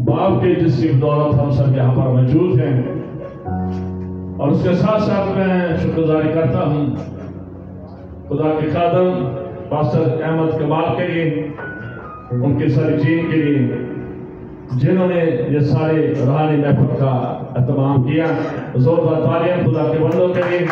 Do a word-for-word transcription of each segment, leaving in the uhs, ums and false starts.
باپ کے جس کی بدولت ہم سب یہاں پر موجود ہیں، اور اس کے ساتھ ساتھ میں شکرگزاری کرتا ہوں خدا کے خادم پاسٹر احمد کمال کے لیے، ان کی ساری ٹیم کے لیے جنہوں نے یہ سارے روحانی محفل کا اہتمام کیا۔ زوردار تالیاں خدا کے بندوں کے لیے۔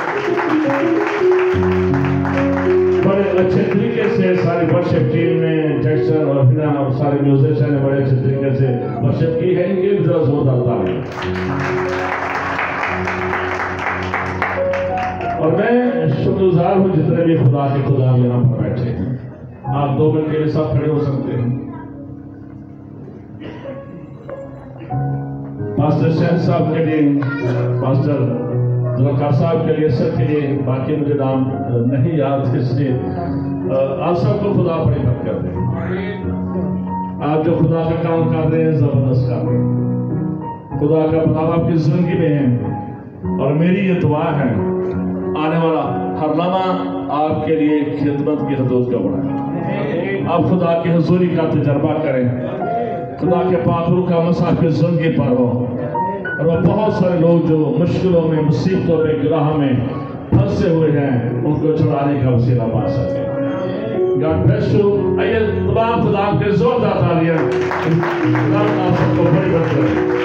بڑے اچھے طریقے سے ساری ورشپ ٹیم نے، جیکسن اور ہنا اور سارے میوزیشن نے بڑے اچھے طریقے سے ورشپ کی ہے، ان کے بھی ذرا زوردار تالیاں۔ اور میں شکرگزار ہوں جتنے بھی خدا کے خدا یہاں پر بیٹھے ہیں۔ آپ دو منٹ کے لیے سب کھڑے ہو سکتے ہیں۔ پاسٹر شہن صاحب کے لیے، پاسٹر ذوالفقار صاحب کے لیے، سب کے لیے، باقی مجھے نام نہیں یاد، اس لیے آپ سب کو خدا بڑی برکت دے۔ آپ جو خدا کا کام کر رہے ہیں زبردست کر رہے ہیں، خدا کا بناوا آپ کی زندگی میں ہے، اور میری یہ دعا ہے آنے والا ہر لمحہ آپ کے لیے خدمت کی حدود کا بڑھائے۔ آپ خدا کی حضوری کا تجربہ کریں، خدا کے پاک روح کا مسا آپ کی زندگی پر ہو، اور وہ بہت سارے لوگ جو مشکلوں میں، مصیبتوں میں، گناہوں میں پھنسے ہوئے ہیں، ان کو چھڑانے کا وسیلہ پا سکے۔ God bless you. آئیے تمام خدا کے زوردار تالیاں۔ خدا آپ سب کو بڑی برکت دے۔